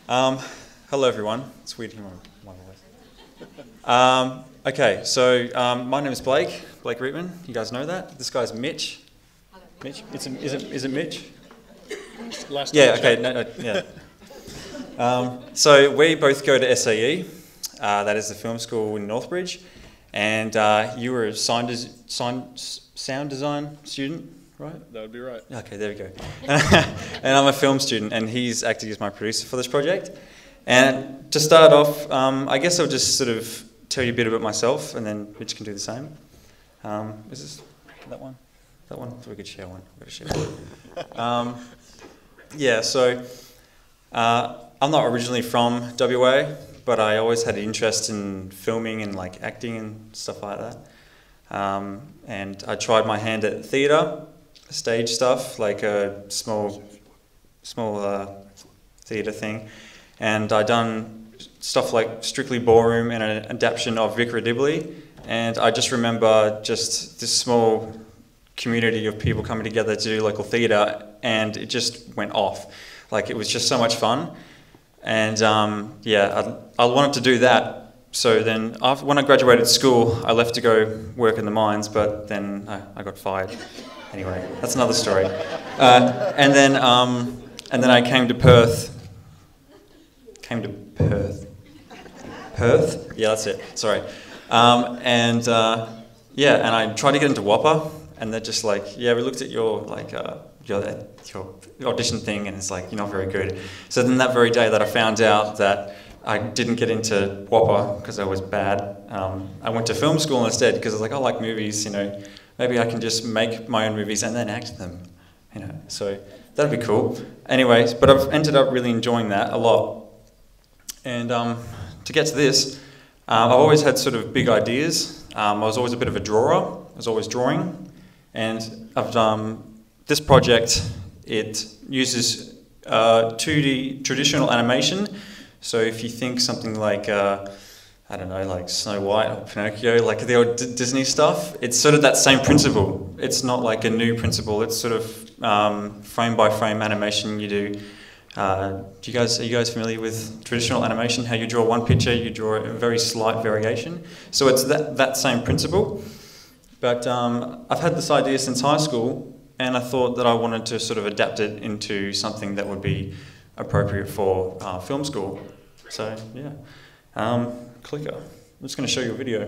Hello everyone. It's weird hearing my voice. Okay, so my name is Blake Reitman. You guys know that. This guy's Mitch. Mitch? Is it Mitch? Last yeah. Okay. No. Yeah. So we both go to SAE. That is the film school in Northbridge, and you were a sound design student. Right? That would be right. Okay, there we go. And I'm a film student, and he's acting as my producer for this project. And to start off, I guess I'll just sort of tell you a bit about myself, and then Mitch can do the same. Is this that one? That one? So we could share one. We've got to share one. Yeah, so I'm not originally from WA, but I always had an interest in filming and like acting and stuff like that. And I tried my hand at theatre, stage stuff, like a small theatre thing. And I done stuff like Strictly Ballroom and an adaptation of Vicar of Dibley. And I just remember just this small community of people coming together to do local theatre, and it just went off. Like, it was just so much fun. And yeah, I wanted to do that. So then when I graduated school, I left to go work in the mines, but then I got fired. Anyway, that's another story. And then I came to Perth. Perth? Yeah, that's it. Sorry. Yeah, and I tried to get into Whopper, and they're just like, yeah, we looked at your audition thing, and it's like, you're not very good. So then that very day that I found out that I didn't get into Whopper because I was bad, I went to film school instead because I was like, I like movies, you know, maybe I can just make my own movies and then act them, you know. So that'd be cool. Anyways, but I've ended up really enjoying that a lot. And to get to this, I've always had sort of big ideas. I was always a bit of a drawer. I was always drawing. And this project, it uses 2D traditional animation. So if you think something like, I don't know, like Snow White or Pinocchio, like the old Disney stuff, it's sort of that same principle. It's not like a new principle. It's sort of frame by frame animation you do. Are you guys familiar with traditional animation? How you draw one picture, you draw a very slight variation. So it's that same principle. But I've had this idea since high school, and I thought that I wanted to sort of adapt it into something that would be appropriate for film school. So yeah, clicker. I'm just going to show you a video.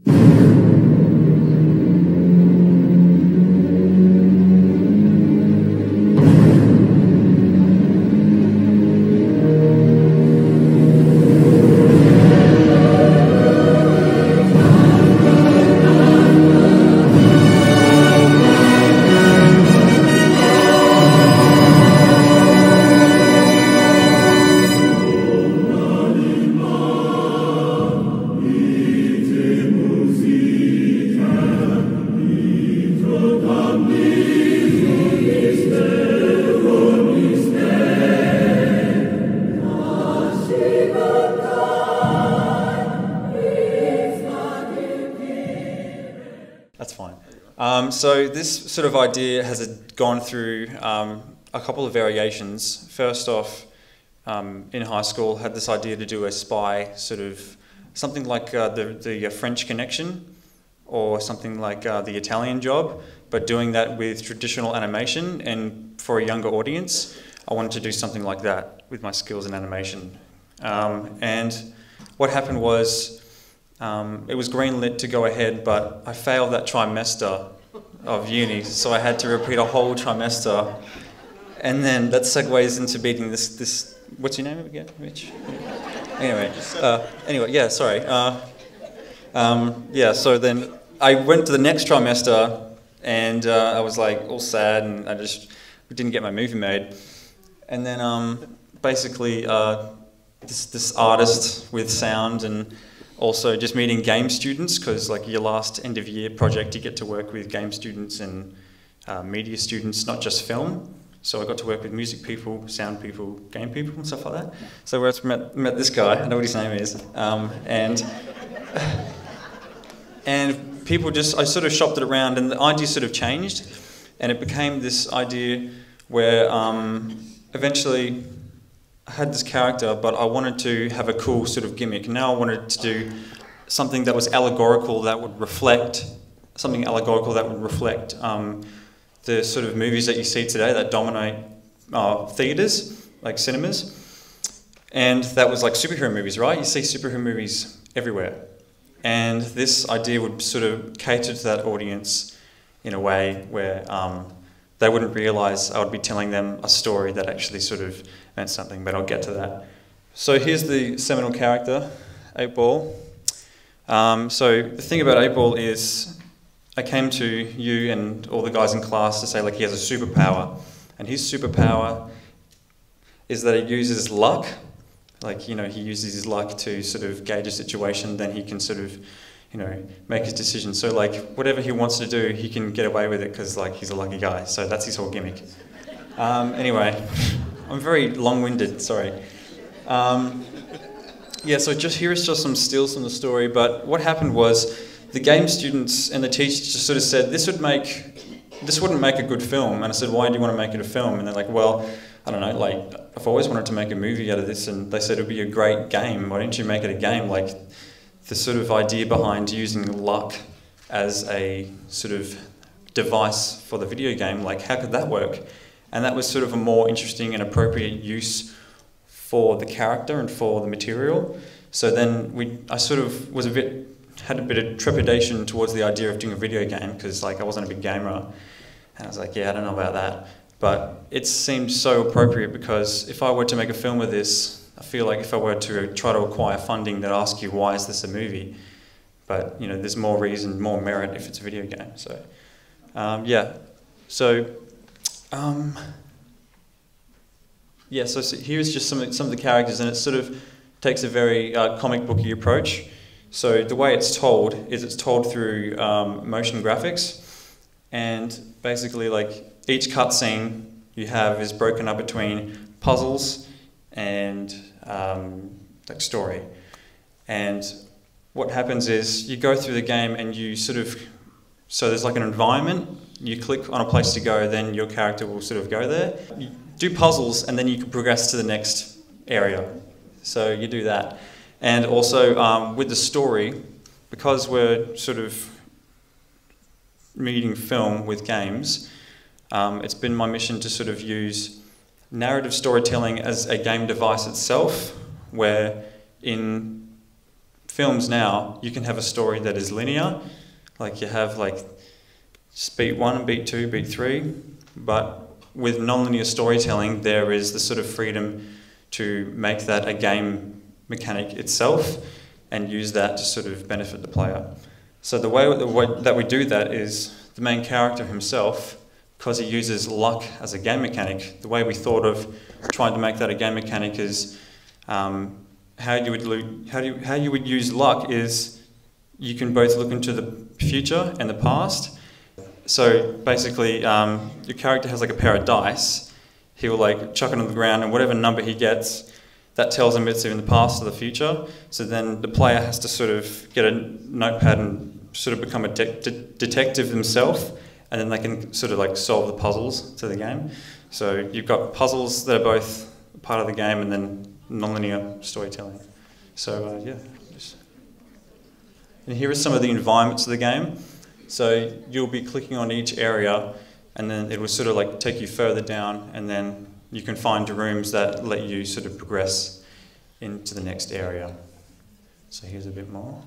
That's fine. So this sort of idea has gone through a couple of variations. First off, in high school, had this idea to do a spy sort of something like the French Connection, or something like the Italian Job, but doing that with traditional animation and for a younger audience. I wanted to do something like that with my skills in animation. And what happened was, it was greenlit to go ahead, but I failed that trimester of uni, so I had to repeat a whole trimester. And then that segues into beating this what's your name again, Mitch? Anyway, yeah, sorry. Yeah, so then I went to the next trimester, and I was like all sad, and I just didn't get my movie made. And then basically this artist with sound, and also just meeting game students, because like your last end of year project, you get to work with game students and media students, not just film. So I got to work with music people, sound people, game people, and stuff like that. So I met this guy, I know what his name is, and people I sort of shopped it around, and the idea sort of changed, and it became this idea where eventually I had this character, but I wanted to have a cool sort of gimmick. Now I wanted to do something that was allegorical, that would reflect the sort of movies that you see today that dominate theatres, like cinemas. And that was like superhero movies, right? You see superhero movies everywhere. And this idea would sort of cater to that audience in a way where they wouldn't realise I would be telling them a story that actually sort of meant something, but I'll get to that. So here's the seminal character, 8-Ball. So the thing about 8-Ball is I came to you and all the guys in class to say like he has a superpower, and his superpower is that he uses luck. Like, you know, he uses his luck to sort of gauge a situation, then he can sort of, you know, make his decision. So like whatever he wants to do, he can get away with it because like he's a lucky guy. So that's his whole gimmick. Anyway, I'm very long-winded, sorry. Yeah, so here is just some stills from the story, but what happened was the game students and the teachers just sort of said, this wouldn't make a good film. And I said, why do you want to make it a film? And they're like, well, I don't know, like, I've always wanted to make a movie out of this, and they said it would be a great game. Why don't you make it a game? Like, the sort of idea behind using luck as a sort of device for the video game, like, how could that work? And that was sort of a more interesting and appropriate use for the character and for the material. So then I sort of had a bit of trepidation towards the idea of doing a video game, because like I wasn't a big gamer, and I was like, yeah, I don't know about that. But it seemed so appropriate, because if I were to make a film of this, I feel like if I were to try to acquire funding, they'd ask you, why is this a movie? But, you know, there's more reason, more merit if it's a video game. So, yeah. So, so here's just some of the characters, and it sort of takes a very comic booky approach. So the way it's told is it's told through motion graphics, and basically like each cutscene you have is broken up between puzzles and like story. And what happens is you go through the game and you so there's like an environment, you click on a place to go, then your character will sort of go there. You do puzzles and then you can progress to the next area. So you do that. And also with the story, because we're sort of meeting film with games, it's been my mission to sort of use narrative storytelling as a game device itself, where in films now you can have a story that is linear, like you have like beat 1, beat 2, beat 3, but with non-linear storytelling there is the sort of freedom to make that a game mechanic itself and use that to sort of benefit the player. So the way that we do that is the main character himself, because he uses luck as a game mechanic, the way we thought of trying to make that a game mechanic is how you would use luck is you can both look into the future and the past. So basically your character has like a pair of dice. He will like chuck it on the ground, and whatever number he gets, that tells him it's in the past or the future. So then the player has to sort of get a notepad and sort of become a detective himself, and then they can sort of like solve the puzzles to the game. So you've got puzzles that are both part of the game and then non-linear storytelling. So yeah. And here are some of the environments of the game. So you'll be clicking on each area, and then it will sort of like take you further down, and then you can find rooms that let you sort of progress into the next area. So here's a bit more.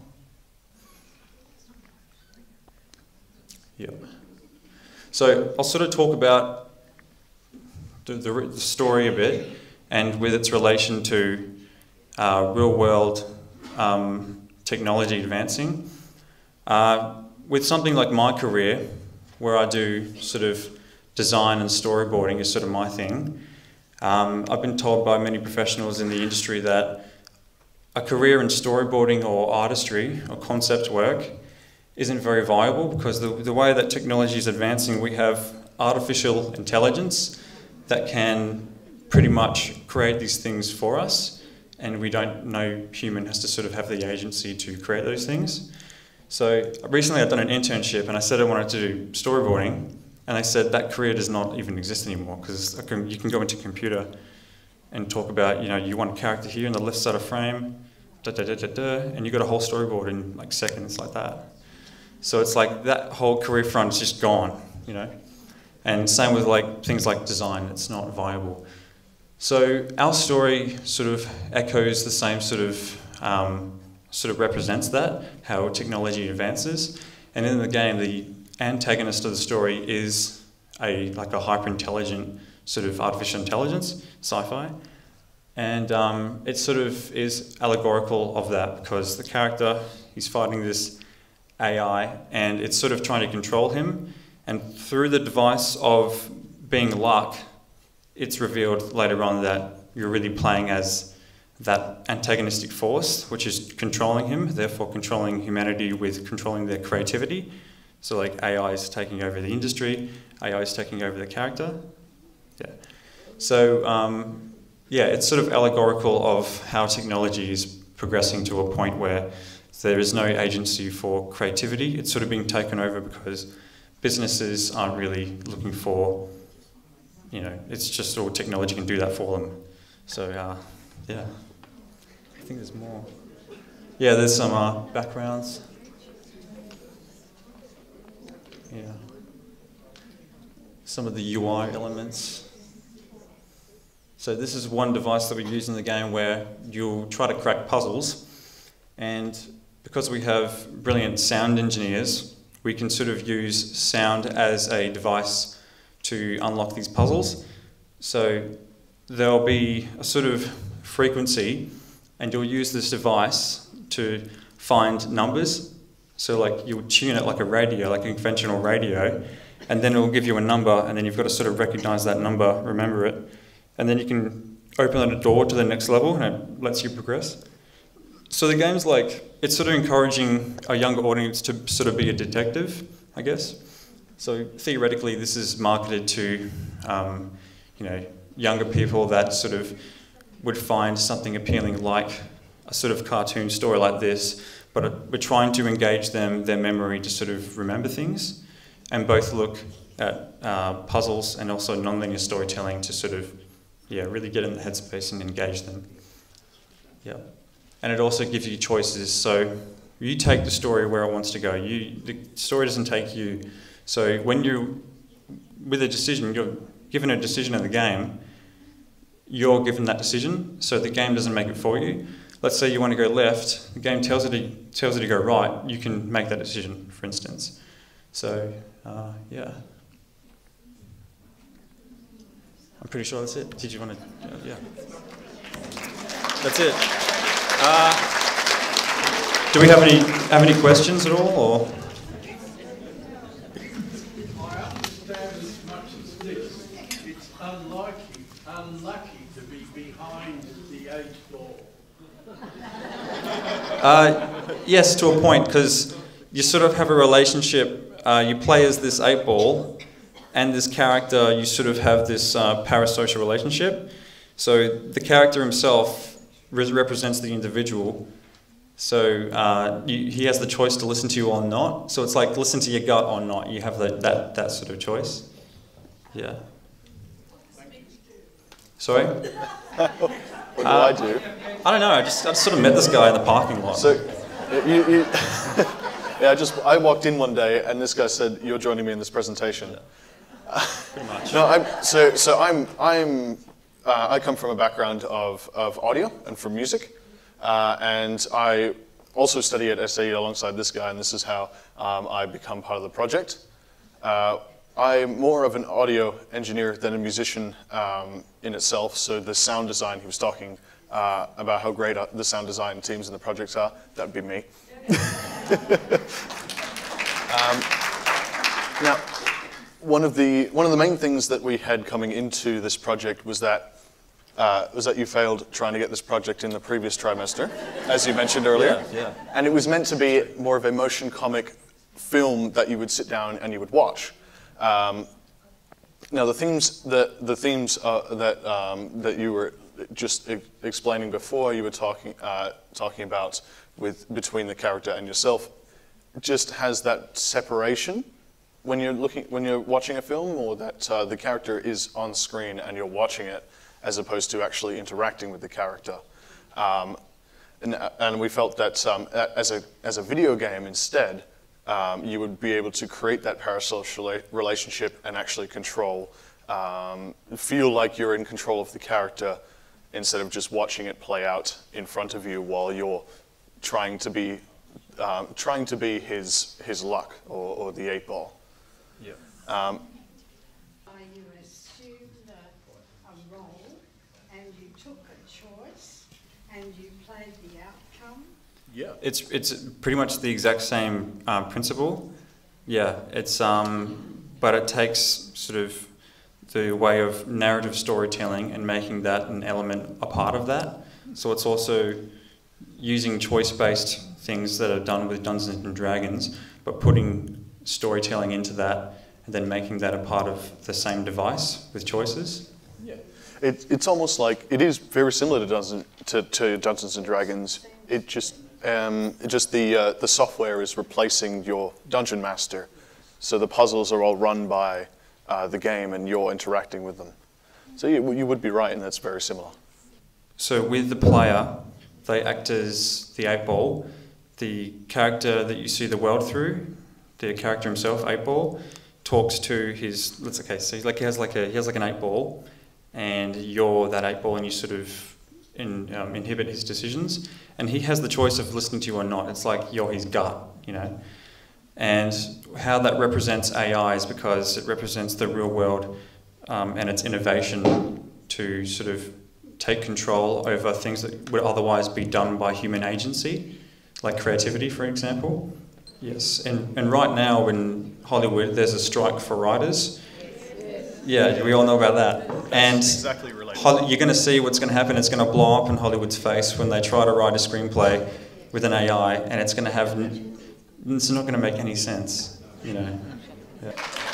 Yep. So I'll sort of talk about the story a bit, and with its relation to real-world technology advancing. With something like my career, where I do sort of design and storyboarding is sort of my thing, I've been told by many professionals in the industry that a career in storyboarding or artistry or concept work isn't very viable, because the way that technology is advancing, we have artificial intelligence that can pretty much create these things for us, and we don't know human has to sort of have the agency to create those things. So recently I've done an internship, and I said I wanted to do storyboarding, and they said that career does not even exist anymore, because you can go into computer and talk about, you want a character here in the left side of frame, and you got a whole storyboard in like seconds like that. So it's like that whole career front is just gone, And same with like things like design, it's not viable. So our story sort of echoes the same sort of represents that, how technology advances. And in the game, the antagonist of the story is like a hyper-intelligent sort of artificial intelligence, sci-fi. And it sort of is allegorical of that, because the character, he's fighting this AI, and it's sort of trying to control him. And through the device of being luck, it's revealed later on that you're really playing as that antagonistic force, which is controlling him, therefore controlling humanity with controlling their creativity. So like AI is taking over the industry, AI is taking over the character. Yeah. So it's sort of allegorical of how technology is progressing to a point where there is no agency for creativity. It's sort of being taken over because businesses aren't really looking for, it's just all technology can do that for them. So yeah, I think there's more. Yeah, there's some backgrounds. Yeah. Some of the UI elements. So this is one device that we use in the game where you'll try to crack puzzles, and because we have brilliant sound engineers, we can sort of use sound as a device to unlock these puzzles. So there'll be a sort of frequency, and you'll use this device to find numbers. So like you'll tune it like a radio, like a conventional radio, and then it'll give you a number, and then you've got to sort of recognize that number, remember it, and then you can open a door to the next level, and it lets you progress. So the game's like, it's sort of encouraging a younger audience to sort of be a detective, I guess. So theoretically, this is marketed to, younger people that sort of would find something appealing like a sort of cartoon story like this, but we're trying to engage their memory to sort of remember things, and both look at puzzles and also non-linear storytelling to sort of, really get in the headspace and engage them. Yeah. And it also gives you choices. So you take the story where it wants to go. The story doesn't take you. So when with a decision, you're given a decision in the game, you're given that decision, so the game doesn't make it for you. Let's say you want to go left, the game tells it to go right, you can make that decision, for instance. So, yeah. I'm pretty sure that's it. Did you want to, yeah. That's it. Do we have any questions at all, or? I understand as much as this. It's unlucky to be behind the age law. Yes, to a point, because you sort of have a relationship. You play as this 8-ball, and this character, you sort of have this parasocial relationship. So the character himself represents the individual. So he has the choice to listen to you or not. So it's like listen to your gut or not. You have that sort of choice. Yeah. Sorry? What do I do? I don't know. I just sort of met this guy in the parking lot. So, yeah, I walked in one day and this guy said, "You're joining me in this presentation." Pretty much. No, I come from a background of audio and from music, and I also study at SAE alongside this guy, and this is how I become part of the project. I'm more of an audio engineer than a musician in itself, so the sound design, he was talking about how great the sound design teams in the projects are, that'd be me. Now, one of the main things that we had coming into this project was that you failed trying to get this project in the previous trimester, as you mentioned earlier. Yeah. And it was meant to be more of a motion comic film that you would sit down and you would watch. Now, the themes that you were just explaining before, you were talking about between the character and yourself, just has that separation when you're watching a film, or that the character is on screen and you're watching it. as opposed to actually interacting with the character. And we felt that as a video game instead, you would be able to create that parasocial relationship and actually control, feel like you're in control of the character instead of just watching it play out in front of you while you're trying to be his luck or the 8-ball. Yeah. You assumed a role and you took a choice and you played the outcome. Yeah, it's pretty much the exact same principle. Yeah, it's but it takes sort of the way of narrative storytelling and making that an element a part of that. So it's also using choice-based things that are done with Dungeons and Dragons, but putting storytelling into that and then making that a part of the same device with choices. Yeah, it's almost like it is very similar to Dungeons and Dragons. It just the software is replacing your dungeon master, so the puzzles are all run by the game and you're interacting with them. So you would be right, and that's very similar. So with the player, they act as the 8-ball. The character that you see the world through, the character himself, 8-ball, talks to his. So he has like an 8-ball, and you're that 8-ball, and you sort of inhibit his decisions. And he has the choice of listening to you or not. It's like you're his gut, you know. And how that represents AI is because it represents the real world and its innovation to sort of take control over things that would otherwise be done by human agency, like creativity, for example. Yes, and right now in Hollywood, there's a strike for writers. Yeah, we all know about that. And exactly related. You're going to see what's going to happen. It's going to blow up in Hollywood's face when they try to write a screenplay with an AI, and it's not going to make any sense, you know. Yeah.